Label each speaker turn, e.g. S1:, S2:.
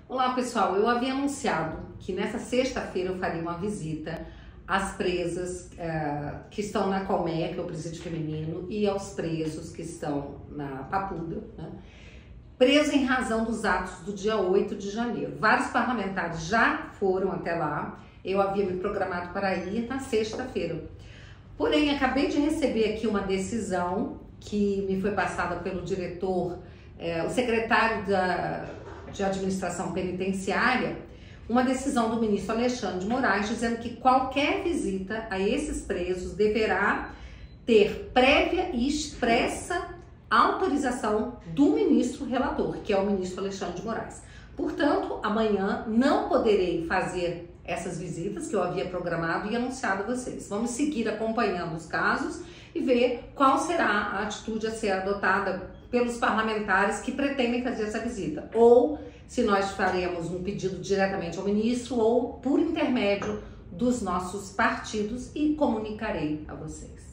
S1: Olá pessoal, eu havia anunciado que nessa sexta-feira eu faria uma visita às presas que estão na Colmeia, que é o presídio feminino, e aos presos que estão na Papuda, né? Presos em razão dos atos do dia 8 de janeiro. Vários parlamentares já foram até lá, eu havia me programado para ir na sexta-feira. Porém, acabei de receber aqui uma decisão que me foi passada pelo diretor, o secretário de administração penitenciária, uma decisão do ministro Alexandre de Moraes dizendo que qualquer visita a esses presos deverá ter prévia e expressa autorização do ministro relator, que é o ministro Alexandre de Moraes. Portanto, amanhã não poderei fazer essas visitas que eu havia programado e anunciado a vocês. Vamos seguir acompanhando os casos e ver qual será a atitude a ser adotada pelos parlamentares que pretendem fazer essa visita, ou se nós faremos um pedido diretamente ao ministro ou por intermédio dos nossos partidos, e comunicarei a vocês.